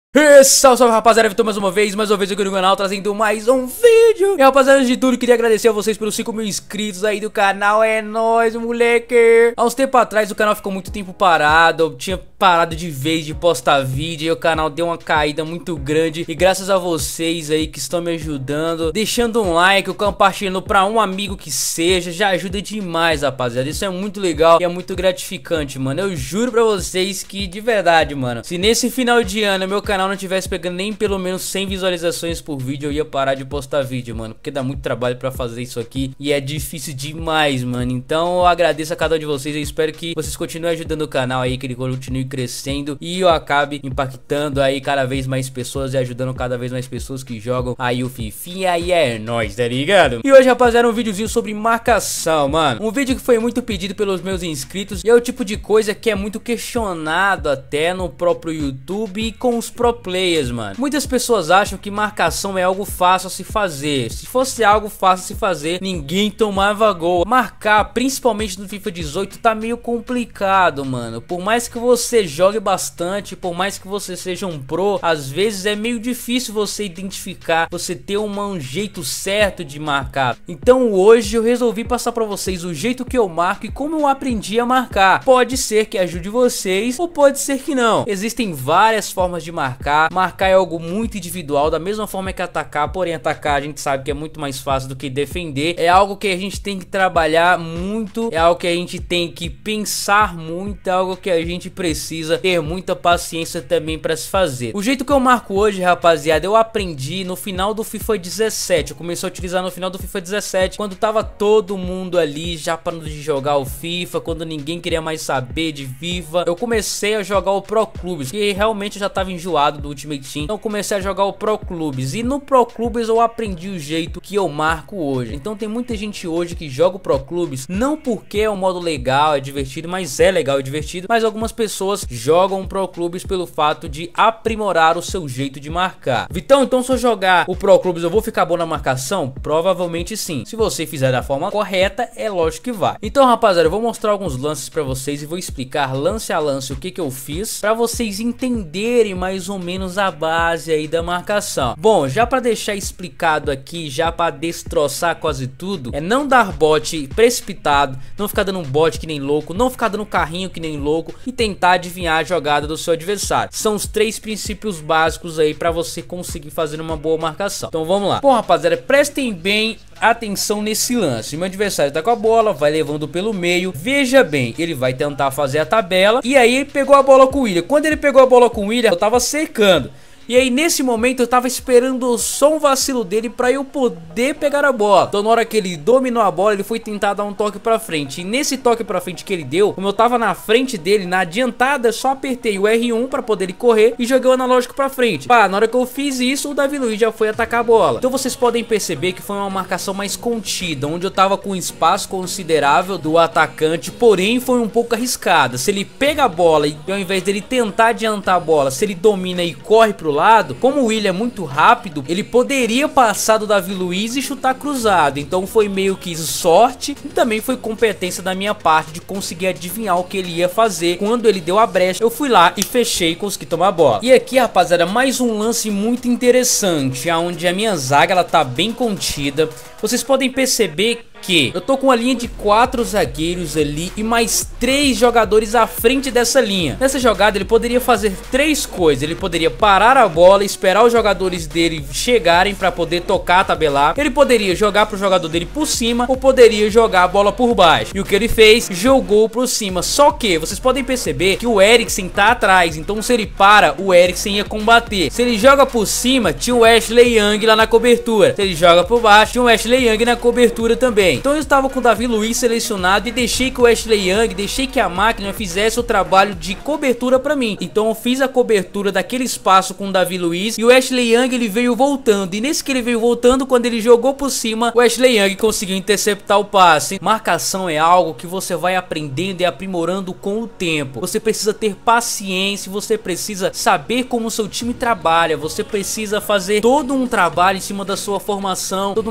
Salve, salve rapaziada, Vitor mais uma vez aqui no canal trazendo mais um vídeo. E rapaziada, antes de tudo, queria agradecer a vocês pelos 5.000 inscritos aí do canal. É nóis, moleque. Há uns tempos atrás o canal ficou muito tempo parado. Eu tinha parado de vez de postar vídeo e o canal deu uma caída muito grande. E graças a vocês aí que estão me ajudando, deixando um like, compartilhando pra um amigo que seja, já ajuda demais, rapaziada. Isso é muito legal e é muito gratificante, mano. Eu juro pra vocês que, de verdade, mano, se nesse final de ano meu canal não tivesse pegando nem pelo menos 100 visualizações por vídeo, eu ia parar de postar vídeo, mano, porque dá muito trabalho pra fazer isso aqui e é difícil demais, mano. Então eu agradeço a cada um de vocês, eu espero que vocês continuem ajudando o canal aí, que ele continue crescendo e eu acabe impactando aí cada vez mais pessoas e ajudando cada vez mais pessoas que jogam aí o Fifinha. Aí é nóis, tá ligado? E hoje, rapaziada, um videozinho sobre marcação, mano. Um vídeo que foi muito pedido pelos meus inscritos e é o tipo de coisa que é muito questionado até no próprio YouTube e com os pro players, mano. Muitas pessoas acham que marcação é algo fácil a se fazer. Se fosse algo fácil a se fazer, ninguém tomava gol. Marcar, principalmente no FIFA 18, tá meio complicado, mano. Por mais que você jogue bastante, por mais que você seja um pro, às vezes é meio difícil você identificar, você ter um jeito certo de marcar. Então hoje eu resolvi passar pra vocês o jeito que eu marco e como eu aprendi a marcar. Pode ser que ajude vocês ou pode ser que não. Existem várias formas de marcar. Marcar é algo muito individual, da mesma forma que atacar, porém atacar a gente sabe que é muito mais fácil do que defender. É algo que a gente tem que trabalhar muito, é algo que a gente tem que pensar muito, é algo que a gente precisa ter muita paciência também para se fazer. O jeito que eu marco hoje, rapaziada, eu aprendi no final do FIFA 17. Eu comecei a utilizar no final do FIFA 17, quando tava todo mundo ali já parando de jogar o FIFA, quando ninguém queria mais saber de FIFA. Eu comecei a jogar o Pro Clubes, que realmente eu já tava enjoado do Ultimate Team, então comecei a jogar o Pro Clubes e no Pro Clubes eu aprendi o jeito que eu marco hoje. Então tem muita gente hoje que joga o Pro Clubes não porque é um modo legal, é divertido, mas é legal e divertido, mas algumas pessoas jogam o Pro Clubes pelo fato de aprimorar o seu jeito de marcar. Vitão, então se eu jogar o Pro Clubes eu vou ficar bom na marcação? Provavelmente sim. Se você fizer da forma correta, é lógico que vai. Então, rapaziada, eu vou mostrar alguns lances pra vocês e vou explicar lance a lance o que eu fiz pra vocês entenderem mais ou menos a base aí da marcação. Bom, já para deixar explicado aqui, já para destroçar quase tudo, é não dar bote precipitado, não ficar dando um bote que nem louco, não ficar dando carrinho que nem louco e tentar adivinhar a jogada do seu adversário. São os 3 princípios básicos aí para você conseguir fazer uma boa marcação. Então vamos lá. Bom, rapaziada, prestem bem atenção nesse lance. Meu adversário tá com a bola, vai levando pelo meio. Veja bem, ele vai tentar fazer a tabela e aí ele pegou a bola com o William. Quando ele pegou a bola com o William, eu tava cercando. E aí nesse momento eu tava esperando só um vacilo dele pra eu poder pegar a bola. Então na hora que ele dominou a bola, ele foi tentar dar um toque pra frente. E nesse toque pra frente que ele deu, como eu tava na frente dele, na adiantada, eu só apertei o R1 pra poder ele correr e joguei o analógico pra frente. Pá, na hora que eu fiz isso, o Davi Luiz já foi atacar a bola. Então vocês podem perceber que foi uma marcação mais contida, onde eu tava com um espaço considerável do atacante, porém foi um pouco arriscada. Se ele pega a bola e ao invés dele tentar adiantar a bola, se ele domina e corre pro lado, como o William é muito rápido, ele poderia passar do Davi Luiz e chutar cruzado. Então foi meio que sorte e também foi competência da minha parte de conseguir adivinhar o que ele ia fazer. Quando ele deu a brecha, eu fui lá e fechei e consegui tomar a bola. E aqui, rapaziada, mais um lance muito interessante, onde a minha zaga ela tá bem contida. Vocês podem perceber que eu tô com uma linha de 4 zagueiros ali e mais 3 jogadores à frente dessa linha. Nessa jogada ele poderia fazer 3 coisas. Ele poderia parar a bola, esperar os jogadores dele chegarem para poder tocar, tabelar. Ele poderia jogar pro jogador dele por cima ou poderia jogar a bola por baixo. E o que ele fez? Jogou por cima. Só que vocês podem perceber que o Eriksen tá atrás. Então se ele para, o Eriksen ia combater. Se ele joga por cima, tinha o Ashley Young lá na cobertura. Se ele joga por baixo, tinha o Ashley Young na cobertura também. Então eu estava com o Davi Luiz selecionado e deixei que o Ashley Young, deixei que a máquina fizesse o trabalho de cobertura pra mim. Então eu fiz a cobertura daquele espaço com o Davi Luiz e o Ashley Young ele veio voltando. E nesse que ele veio voltando, quando ele jogou por cima, o Ashley Young conseguiu interceptar o passe. Marcação é algo que você vai aprendendo e aprimorando com o tempo. Você precisa ter paciência, você precisa saber como o seu time trabalha, você precisa fazer todo um trabalho em cima da sua formação, todo um trabalho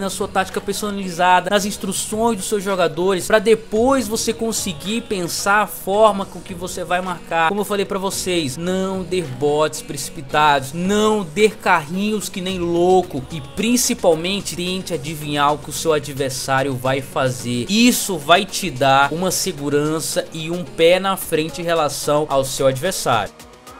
na sua tática personalizada, nas instruções dos seus jogadores, para depois você conseguir pensar a forma com que você vai marcar. Como eu falei pra vocês, não dê bots precipitados, não dê carrinhos que nem louco e principalmente tente adivinhar o que o seu adversário vai fazer. Isso vai te dar uma segurança e um pé na frente em relação ao seu adversário.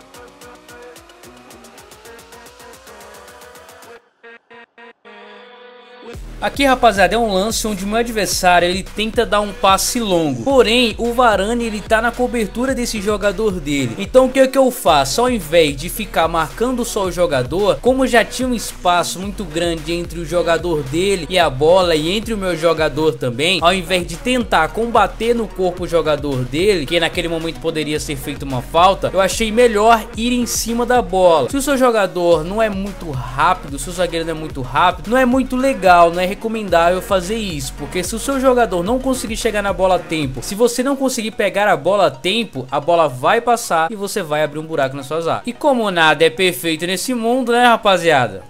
Aqui, rapaziada, é um lance onde o meu adversário ele tenta dar um passe longo, porém o Varane ele tá na cobertura desse jogador dele. Então o que eu faço? Ao invés de ficar marcando só o jogador, como já tinha um espaço muito grande entre o jogador dele e a bola e entre o meu jogador também, ao invés de tentar combater no corpo o jogador dele, que naquele momento poderia ser feito uma falta, eu achei melhor ir em cima da bola. Se o seu jogador não é muito rápido, se o zagueiro não é muito rápido, não é muito legal, não é recomendável fazer isso, porque se o seu jogador não conseguir chegar na bola a tempo, se você não conseguir pegar a bola a tempo, a bola vai passar e você vai abrir um buraco na sua zaga. E como nada é perfeito nesse mundo, né, rapaziada?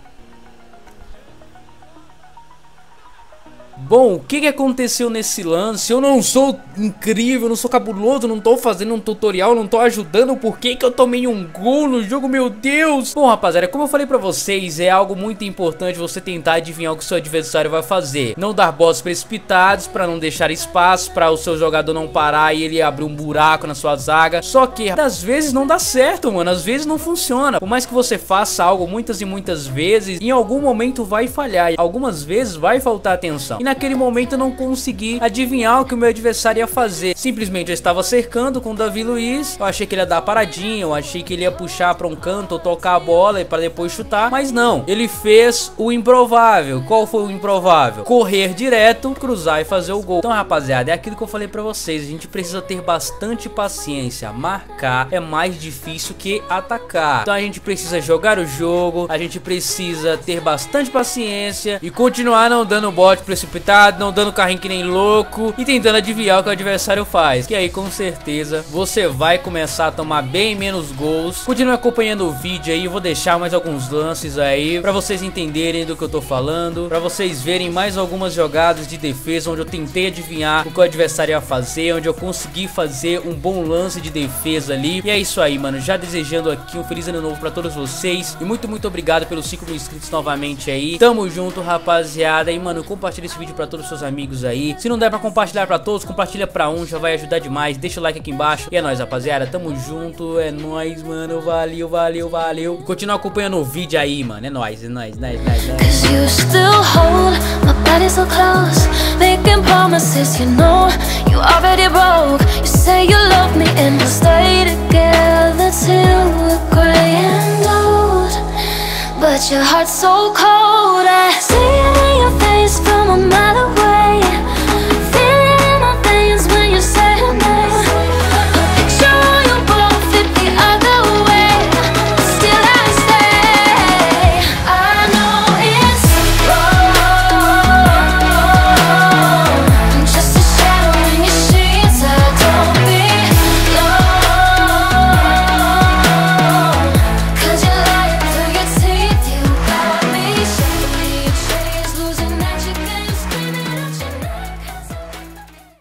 Bom, o que aconteceu nesse lance? Eu não sou incrível, não sou cabuloso, não tô fazendo um tutorial, não tô ajudando. Por que eu tomei um gol no jogo, meu Deus? Bom, rapaziada, como eu falei pra vocês, é algo muito importante você tentar adivinhar o que o seu adversário vai fazer. Não dar bolas precipitados pra não deixar espaço, pra o seu jogador não parar e ele abrir um buraco na sua zaga. Só que às vezes não dá certo, mano, às vezes não funciona. Por mais que você faça algo muitas e muitas vezes, em algum momento vai falhar, algumas vezes vai faltar atenção. E naquele momento eu não consegui adivinhar o que o meu adversário ia fazer. Simplesmente eu estava cercando com o Davi Luiz. Eu achei que ele ia dar paradinha, eu achei que ele ia puxar para um canto ou tocar a bola para depois chutar. Mas não, ele fez o improvável. Qual foi o improvável? Correr direto, cruzar e fazer o gol. Então, rapaziada, é aquilo que eu falei para vocês. A gente precisa ter bastante paciência. Marcar é mais difícil que atacar. Então a gente precisa jogar o jogo, a gente precisa ter bastante paciência e continuar não dando bote precipitado, não dando carrinho que nem louco e tentando adivinhar o que o adversário faz, que aí com certeza você vai começar a tomar bem menos gols. Continue acompanhando o vídeo aí, eu vou deixar mais alguns lances aí pra vocês entenderem do que eu tô falando, pra vocês verem mais algumas jogadas de defesa onde eu tentei adivinhar o que o adversário ia fazer, onde eu consegui fazer um bom lance de defesa ali. E é isso aí, mano, já desejando aqui um feliz ano novo pra todos vocês e muito obrigado pelos 5 mil inscritos novamente aí. Tamo junto, rapaziada, e mano, compartilha esse vídeo pra todos os seus amigos aí. Se não der pra compartilhar pra todos, compartilha pra um, já vai ajudar demais. Deixa o like aqui embaixo. E é nóis, rapaziada, tamo junto. É nóis, mano, valeu, valeu, valeu. E continua acompanhando o vídeo aí, mano. É nóis, é nóis, nóis, nóis, nóis. Cause you still hold my body so close, making promises, you know you already broke. You say you love me and we'll stay together till we're gray and old, but your heart's so cold.